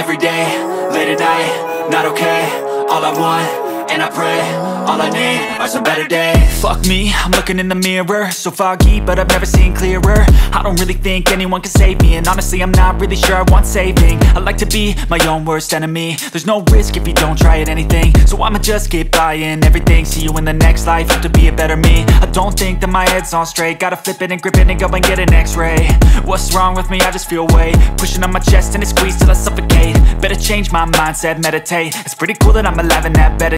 every day, late at night, not okay. All I want, and I pray, all I need are some better days. Fuck me, I'm looking in the mirror, so foggy, but I've never seen clearer. I don't really think anyone can save me, and honestly I'm not really sure I want saving. I like to be my own worst enemy. There's no risk if you don't try at anything, so I'ma just keep buying everything. See you in the next life, have to be a better me. I don't think that my head's on straight, gotta flip it and grip it and go and get an x-ray. What's wrong with me? I just feel weight pushing on my chest and it squeezes till I suffocate. Better change my mindset, meditate. It's pretty cool that I'm alive and that better